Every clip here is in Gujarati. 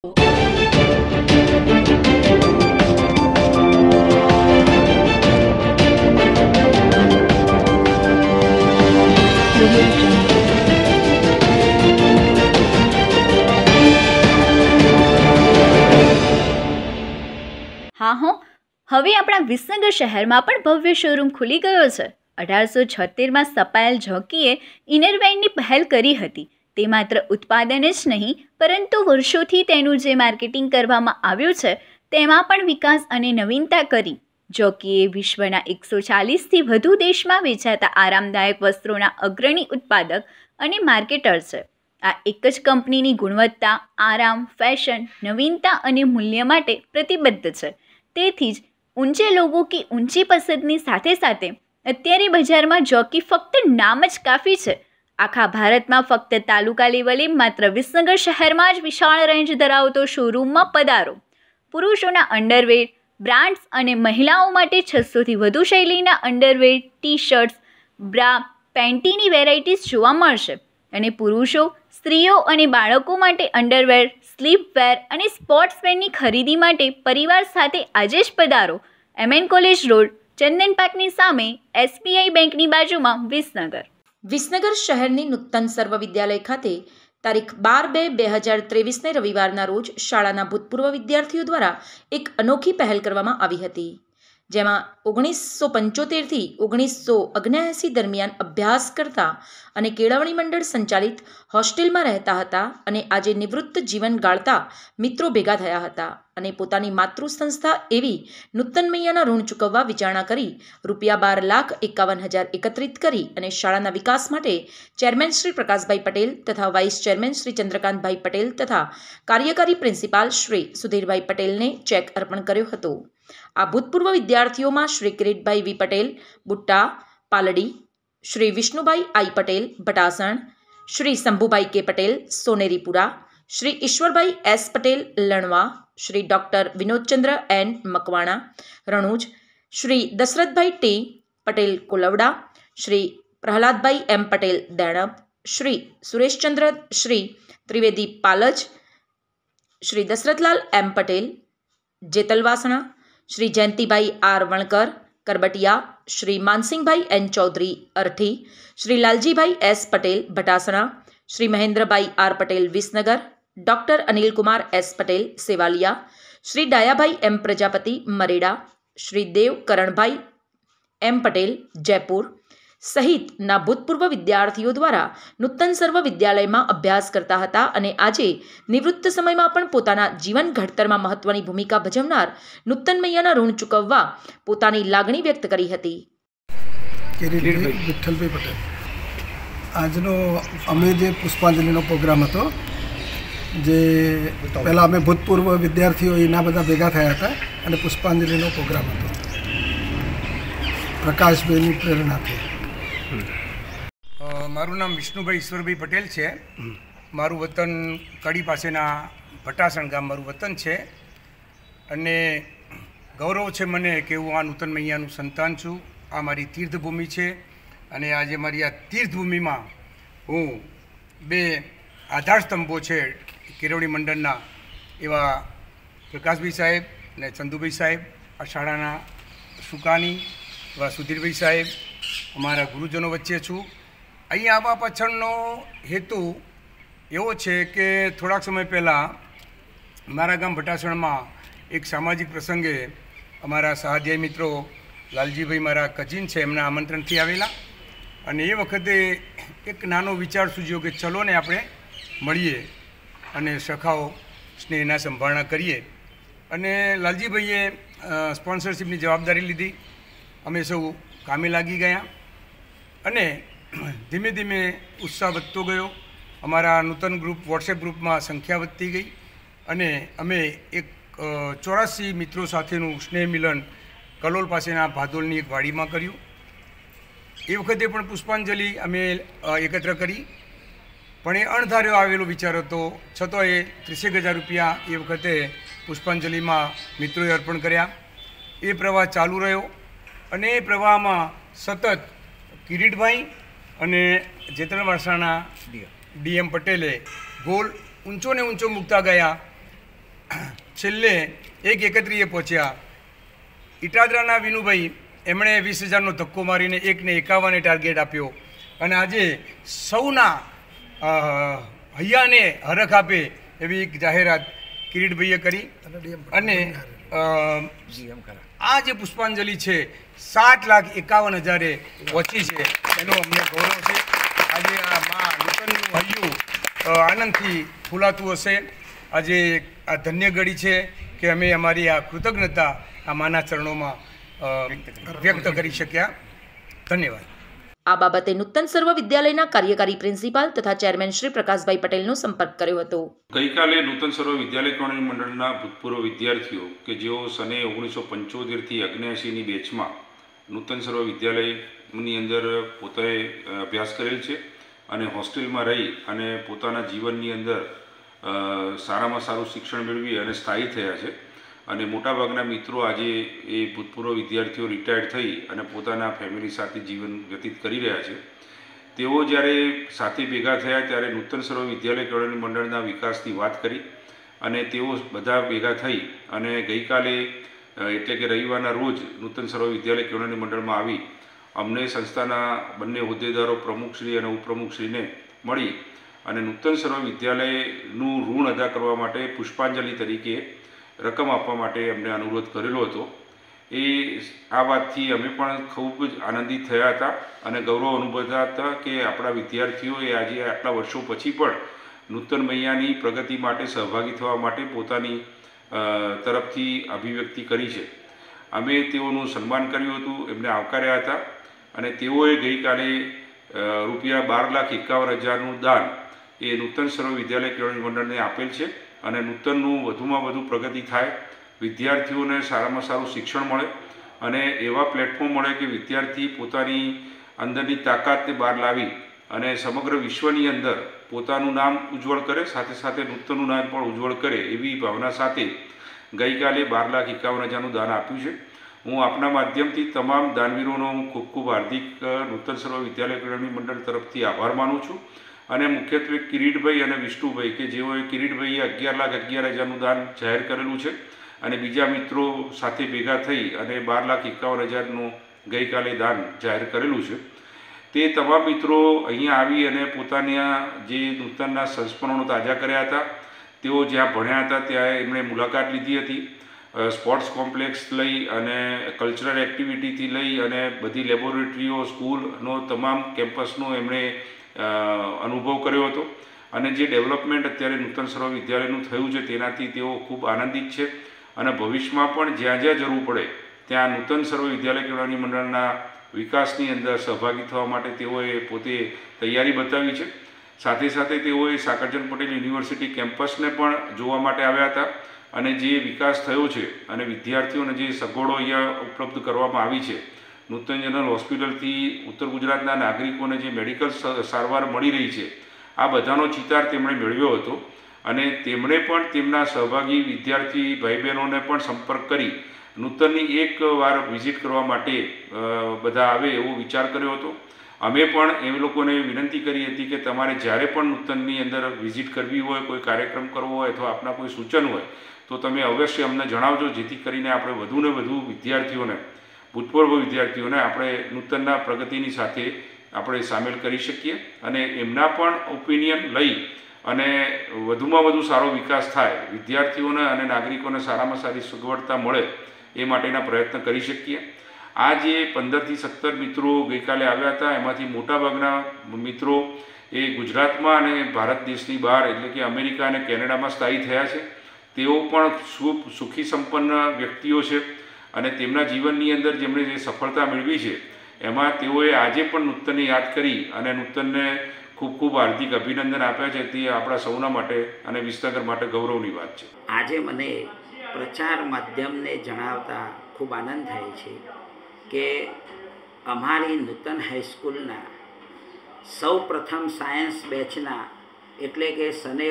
હા હો, હવે આપણા વિસનગર શહેરમાં પણ ભવ્ય શોરૂમ ખુલી ગયો છે. 1876માં સ્થપાયેલ જોકીએ ઇનરવેરની પહેલ કરી હતી. તે માત્ર ઉત્પાદન જ નહીં, પરંતુ વર્ષોથી તેનું જે માર્કેટિંગ કરવામાં આવ્યું છે તેમાં પણ વિકાસ અને નવીનતા કરી. જોકીએ વિશ્વના 140થી વધુ દેશમાં વેચાતા આરામદાયક વસ્ત્રોના અગ્રણી ઉત્પાદક અને માર્કેટર છે. આ એક જ કંપનીની ગુણવત્તા, આરામ, ફેશન, નવીનતા અને મૂલ્ય માટે પ્રતિબદ્ધ છે. તેથી જ ઊંચે લોકો કી ઊંચી પસંદની સાથે સાથે અત્યારે બજારમાં જોકી ફક્ત નામ જ કાફી છે. આખા ભારતમાં ફક્ત તાલુકા લેવલે માત્ર વિસનગર શહેરમાં જ વિશાળ રેન્જ ધરાવતો શોરૂમમાં પધારો. પુરુષોના અંડરવેર, બ્રાન્ડ્સ અને મહિલાઓ માટે 600થી વધુ શૈલીના અંડરવેર, ટી શર્ટ્સ, બ્રા, પેન્ટીની વેરાયટીઝ જોવા મળશે. અને પુરુષો, સ્ત્રીઓ અને બાળકો માટે અંડરવેર, સ્લીપવેર અને સ્પોર્ટ્સવેરની ખરીદી માટે પરિવાર સાથે આજે જ પધારો. MN કોલેજ રોડ, ચંદન પાર્કની સામે, SBI બેંકની બાજુમાં, વિસનગર. વિસનગર શહેરની નૂતન સર્વ વિદ્યાલય ખાતે તારીખ 12/2/2023ને રવિવારના રોજ શાળાના ભૂતપૂર્વ વિદ્યાર્થીઓ દ્વારા એક અનોખી પહેલ કરવામાં આવી હતી, જેમાં 1975થી 1979 દરમિયાન અભ્યાસ કરતા અને કેળવણી મંડળ સંચાલિત હોસ્ટેલમાં રહેતા હતા અને આજે નિવૃત્ત જીવન ગાળતા મિત્રો ભેગા થયા હતા અને પોતાની માતૃ સંસ્થા એવી નૂતન મૈયાના ઋણ ચૂકવવા વિચારણા કરી ₹12,51,000 એકત્રિત કરી અને શાળાના વિકાસ માટે ચેરમેન શ્રી પ્રકાશભાઈ પટેલ તથા વાઇસ ચેરમેન શ્રી ચંદ્રકાંતભાઈ પટેલ તથા કાર્યકારી પ્રિન્સિપાલ શ્રી સુધીરભાઈ પટેલને ચેક અર્પણ કર્યો હતો. આ ભૂતપૂર્વ વિદ્યાર્થીઓમાં શ્રી કિરીટભાઈ વી પટેલ, બુટ્ટા, પાલડી, શ્રી વિષ્ણુભાઈ આઈ Patel, ભટાસણ, Shri Shambhubhai K Patel, Soneripura, Shri Ishwarbhai S Patel, Lanva, Shri doctor Vinodchandra N Makwana, Ranuj, Shri Dashrathbhai T Patel, Kolavada, Shri Prahladbhai M Patel, Denap, Shri Sureshchandra Shri Trivedi Palaj, Shri Dashrathlal M Patel, Jetalvasana, Shri Jayantibhai R Vankar, Karbatiya, Shri Mansinhbhai N Chaudhary, Arthi, Shri Laljibhai S Patel, Bhatasana, Shri Mahendrabhai R Patel, Visnagar, doctor Anilkumar S Patel, Sevaliya, Shri Dayabhai M Prajapati, Mareda, Shri Dev Karanbhai એમ પટેલ, જયપુર સહિતના ભૂતપૂર્વ વિદ્યાર્થીઓ દ્વારા નૂતન સર્વ વિદ્યાલયમાં અભ્યાસ કરતા હતા અને આજે નિવૃત્ત સમયમાં પણ પોતાના જીવન ઘડતરમાં મહત્વની ભૂમિકા ભજવનાર નૂતન મૈયાના ઋણ ચૂકવવા પોતાની લાગણી વ્યક્ત કરી હતી. વિઠ્ઠલભાઈ પટેલ, આજનો અમે જે પુષ્પાંજલિનો પ્રોગ્રામ હતો, જે પહેલાં અમે ભૂતપૂર્વ વિદ્યાર્થીઓ એના બધા ભેગા થયા હતા અને પુષ્પાંજલિનો પ્રોગ્રામ હતો પ્રકાશભાઈની પ્રેરણાથી. મારું નામ વિષ્ણુભાઈ ઈશ્વરભાઈ પટેલ છે. મારું વતન કડી પાસેના ભટાસણ ગામ મારું વતન છે અને ગૌરવ છે મને કે હું આ નૂતન મૈયાનું સંતાન છું. આ મારી તીર્થભૂમિ છે અને આજે મારી આ તીર્થભૂમિમાં હું 2 આધારસ્તંભો છે કેળવણી મંડળના એવા પ્રકાશભાઈ સાહેબ અને ચંદુભાઈ સાહેબ, આ શાળાના સુકાની એવા સુધીરભાઈ સાહેબ, અમારા ગુરુજનો વચ્ચે છું. અહીં આવવા પાછળનો હેતુ એવો છે કે થોડાક સમય પહેલાં મારા ગામ ભટાસણમાં એક સામાજિક પ્રસંગે અમારા સહાધ્યાયી મિત્રો લાલજીભાઈ મારા કઝિન છે, એમના આમંત્રણથી આવેલા અને એ વખતે એક નાનો વિચાર સૂચ્યો કે ચલો ને આપણે મળીએ અને સખાઓ સ્નેહના સંભાળણા કરીએ. અને લાલજીભાઈએ સ્પોન્સરશિપની જવાબદારી લીધી. અમે સૌ કામે લાગી ગયા અને ધીમે ધીમે ઉત્સાહ વધતો ગયો. અમારા નૂતન ગ્રુપ વોટ્સએપ ગ્રુપમાં સંખ્યા વધતી ગઈ અને અમે એક 84 મિત્રો સાથેનું સ્નેહ મિલન કલોલ પાસેના ભાદોલની એક વાડીમાં કર્યું. એ વખતે પણ પુષ્પાંજલિ અમે એકત્ર કરી, પણ એ અણધાર્યો આવેલો વિચાર હતો, છતાં એ 30,000 રૂપિયા એ વખતે પુષ્પાંજલિમાં મિત્રોએ અર્પણ કર્યા. એ પ્રવાહ ચાલુ રહ્યો અને એ પ્રવાહમાં સતત કિરીટભાઈ અને જેતલવાસણાના DM પટેલે ગોલ ઊંચો ને ઊંચો મૂકતા ગયા છેલ્લે 1/31 પહોંચ્યા. ઇટાદરાના વિનુભાઈ એમણે 20,000નો ધક્કો મારીને 151 ટાર્ગેટ આપ્યો અને આજે સૌના હૈયાને હરખ આપે એવી એક જાહેરાત કિરીટભાઈએ કરી. અને આ જે પુષ્પાંજલિ છે 7,51,000 પહોંચી છે એનો અમને ગૌરવ છે. આજે આ મા નૂતનનું હૈયું આનંદથી ફૂલાતું હશે. આજે આ ધન્ય ઘડી છે કે અમે અમારી આ કૃતજ્ઞતા આ માના ચરણોમાં વ્યક્ત કરી શક્યા. ધન્યવાદ. આ બાબતે નૂતન સર્વ વિદ્યાલયના કાર્યકારી પ્રિન્સિપાલ તથા ચેરમેન શ્રી પ્રકાશભાઈ પટેલનો સંપર્ક કર્યો હતો. ગઈકાલે નૂતન સર્વ વિદ્યાલય કેળવણી મંડળના ભૂતપૂર્વ વિદ્યાર્થીઓ કે જેઓ સને 1975થી 79ની બેચમાં નૂતન સર્વ વિદ્યાલયની અંદર પોતે અભ્યાસ કરેલ છે અને હોસ્ટેલમાં રહી અને પોતાના જીવનની અંદર સારામાં સારું શિક્ષણ મેળવી અને સ્થાયી થયા છે. અને મોટાભાગના મિત્રો આજે એ ભૂતપૂર્વ વિદ્યાર્થીઓ રિટાયર્ડ થઈ અને પોતાના ફેમિલી સાથે જીવન વ્યતીત કરી રહ્યા છે. તેઓ જ્યારે સાથે ભેગા થયા ત્યારે નૂતન સર્વ વિદ્યાલય કેળવણી મંડળના વિકાસની વાત કરી અને તેઓ બધા ભેગા થઈ અને ગઈકાલે એટલે કે રવિવારના રોજ નૂતન સર્વ વિદ્યાલય કેળવણી મંડળમાં આવી અમને સંસ્થાના બંને હોદ્દેદારો પ્રમુખશ્રી અને ઉપપ્રમુખશ્રીને મળી અને નૂતન સર્વ વિદ્યાલયનું ઋણ અદા કરવા માટે પુષ્પાંજલિ તરીકે રકમ આપવા માટે અમને અનુરોધ કરેલો હતો. આ વાતથી અમે પણ ખૂબ જ આનંદિત થયા હતા અને ગૌરવ અનુભવતા હતા કે આપણા વિદ્યાર્થીઓએ આજે આટલા વર્ષો પછી પણ નૂતન મૈયાની પ્રગતિ માટે સહભાગી થવા માટે પોતાની તરફથી અભિવ્યક્તિ કરી છે. અમે તેઓનું સન્માન કર્યું હતું, એમને આવકાર્યા હતા અને તેઓએ ગઈકાલે ₹12,51,000નું દાન એ નૂતન સર્વ વિદ્યાલય કેળવણી મંડળને આપેલ છે અને નૂતનનું વધુમાં વધુ પ્રગતિ થાય, વિદ્યાર્થીઓને સારામાં સારું શિક્ષણ મળે અને એવા પ્લેટફોર્મ મળે કે વિદ્યાર્થી પોતાની અંદરની તાકાતને બહાર લાવી અને સમગ્ર વિશ્વની અંદર પોતાનું નામ ઉજ્જવળ કરે, સાથે સાથે નૂતનનું નામ પણ ઉજ્જવળ કરે એવી ભાવના સાથે ગઈકાલે 12,51,000નું દાન આપ્યું છે. હું આપના માધ્યમથી તમામ દાનવીરોનો ખૂબ ખૂબ હાર્દિક નૂતન સર્વ વિદ્યાલય કેળવણી મંડળ તરફથી આભાર માનું છું. અને મુખ્યત્વે કિરીટભાઈ અને વિષ્ણુભાઈ કે જેઓએ કિરીટભાઈએ 11,11,000નું દાન જાહેર કરેલું છે અને બીજા મિત્રો સાથે ભેગા થઈ અને 12,51,000નું ગઈકાલે દાન જાહેર કરેલું છે. તે તમામ મિત્રો અહીંયા આવી અને પોતાના જે નૂતનના સંસ્મરણો તાજા કર્યા હતા. તેઓ જ્યાં ભણ્યા હતા ત્યાં એમણે મુલાકાત લીધી હતી. સ્પોર્ટ્સ કોમ્પ્લેક્સ લઈ અને કલ્ચરલ એક્ટિવિટીથી લઈ અને બધી લેબોરેટરીઓ, સ્કૂલનો તમામ કેમ્પસનો એમણે અનુભવ કર્યો હતો અને જે ડેવલપમેન્ટ અત્યારે નૂતન સર્વ વિદ્યાલયનું થયું છે તેનાથી તેઓ ખૂબ આનંદિત છે અને ભવિષ્યમાં પણ જ્યાં જ્યાં જરૂર પડે ત્યાં નૂતન સર્વ વિદ્યાલય કેળવણી મંડળના વિકાસની અંદર સહભાગી થવા માટે તેઓએ પોતે તૈયારી બતાવી છે. સાથે સાથે તેઓએ સાકરચંદ પટેલ યુનિવર્સિટી કેમ્પસને પણ જોવા માટે આવ્યા હતા અને જે વિકાસ થયો છે અને વિદ્યાર્થીઓને જે સગવડો અહીંયા ઉપલબ્ધ કરવામાં આવી છે, નૂતન જનરલ હોસ્પિટલથી ઉત્તર ગુજરાતના નાગરિકોને જે મેડિકલ સારવાર મળી રહી છે, આ બધાનો ચિતાર તેમણે મેળવ્યો હતો અને તેમણે પણ તેમના સહભાગી વિદ્યાર્થી ભાઈ બહેનોને પણ સંપર્ક કરી નૂતનની એક વાર વિઝિટ કરવા માટે બધા આવે એવો વિચાર કર્યો હતો. અમે પણ એ લોકોને વિનંતી કરી હતી કે તમારે જ્યારે પણ નૂતનની અંદર વિઝિટ કરવી હોય, કોઈ કાર્યક્રમ કરવો હોય અથવા આપના કોઈ સૂચન હોય તો તમે અવશ્ય અમને જણાવજો, જેથી કરીને આપણે વધુને વધુ વિદ્યાર્થીઓને, ભૂતપૂર્વ વિદ્યાર્થીઓને આપણે નૂતનના પ્રગતિની સાથે આપણે સામેલ કરી શકીએ અને એમના પણ ઓપિનિયન લઈ અને વધુમાં વધુ સારો વિકાસ થાય, વિદ્યાર્થીઓને અને નાગરિકોને સારામાં સારી સગવડતા મળે એ માટેના પ્રયત્ન કરી શકીએ. આ જે 15થી 17 મિત્રો ગઈકાલે આવ્યા હતા એમાંથી મોટાભાગના મિત્રો એ ગુજરાતમાં અને ભારત દેશની બહાર એટલે કે અમેરિકા અને કેનેડામાં સ્થાયી થયા છે. તેઓ પણ સુખી સંપન્ન વ્યક્તિઓ છે અને તેમના જીવનની અંદર જેમણે જે સફળતા મેળવી છે એમાં તેઓએ આજે પણ નૂતનને યાદ કરી અને નૂતનને ખૂબ ખૂબ હાર્દિક અભિનંદન આપ્યા છે. તે આપણા સૌના માટે અને વિસનગર માટે ગૌરવની વાત છે. આજે મને પ્રચાર માધ્યમને જણાવતા ખૂબ આનંદ થાય છે કે અમારી નૂતન હાઈસ્કૂલના સૌ પ્રથમ સાયન્સ બેચના એટલે કે સને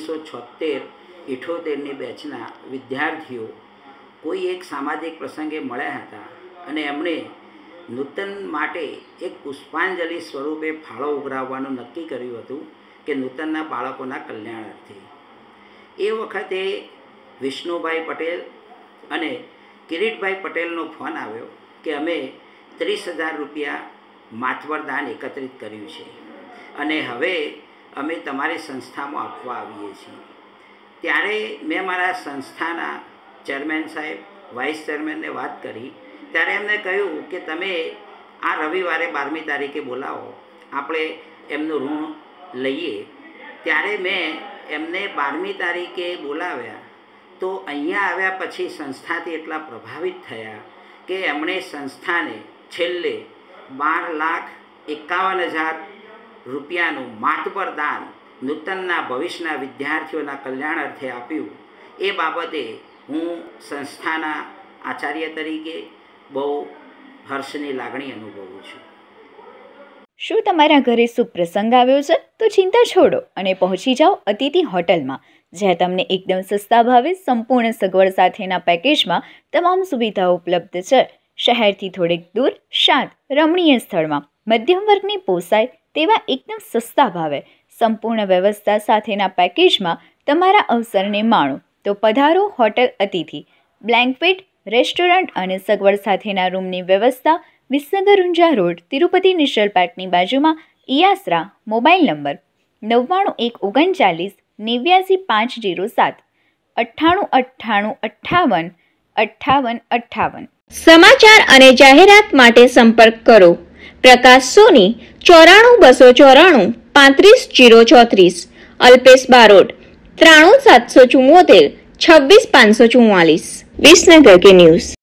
1976-78ની બેચના વિદ્યાર્થીઓ કોઈ એક સામાજિક પ્રસંગે મળ્યા હતા અને એમણે નૂતન માટે એક પુષ્પાંજલિ સ્વરૂપે ફાળો ઉઘરાવવાનું નક્કી કર્યું હતું કે નૂતનના બાળકોના કલ્યાણાર્થે. એ વખતે વિષ્ણુભાઈ પટેલ અને કિરીટભાઈ પટેલનો ફોન આવ્યો કે અમે 30,000 રૂપિયા માતબર દાન એકત્રિત કર્યું છે અને હવે અમે તમારી સંસ્થામાં આપવા આવીએ છીએ. ત્યારે મેં મારા સંસ્થાના ચેરમેન સાહેબ, વાઇસ ચેરમેનને વાત કરી. ત્યારે એમને કહ્યું કે તમે આ રવિવારે 12મી તારીખે બોલાવો, આપણે એમનું ઋણ લઈએ. ત્યારે મેં એમને 12મી તારીખે બોલાવ્યા. તો અહીંયા આવ્યા પછી સંસ્થાથી એટલા પ્રભાવિત થયા કે એમણે સંસ્થાને છેલ્લે 12,51,000 રૂપિયાનું માતબર દાન નૂતનના ભવિષ્યના વિદ્યાર્થીઓના કલ્યાણ અર્થે આપ્યું. એ બાબતે હું સંસ્થાના આચાર્ય તરીકે બહુ હર્ષની લાગણી અનુભવું છું. શું તમારા ઘરે શુભ પ્રસંગ આવ્યો છે? તો ચિંતા છોડો અને પહોંચી જાઓ અતિથિ હોટલમાં, જ્યાં તમને એકદમ સસ્તા ભાવે સંપૂર્ણ સગવડ સાથેના પેકેજમાં તમામ સુવિધાઓ ઉપલબ્ધ છે. શહેરથી થોડેક દૂર, શાંત, રમણીય સ્થળમાં મધ્યમ વર્ગને પોસાય તેવા એકદમ સસ્તા ભાવે સંપૂર્ણ વ્યવસ્થા સાથેના પેકેજમાં તમારા અવસરને માણો. તો પધારો હોટલ અતિથિ. બ્લેન્કવેટ, રેસ્ટોરન્ટ અને સગવડ સાથેના રૂમની વ્યવસ્થા વિસનગર ઊંઝા રોડ, તિરુપતિ નેશનલ પાર્કની બાજુમાં, ઇયાસરા. Mobile number 9939899507 9898585858. સમાચાર અને જાહેરાત માટે સંપર્ક કરો પ્રકાશ સોની 94 294 35 034, અલ્પેશ બારોટ 93 774 26 544. વિસનગર કે ન્યૂઝ.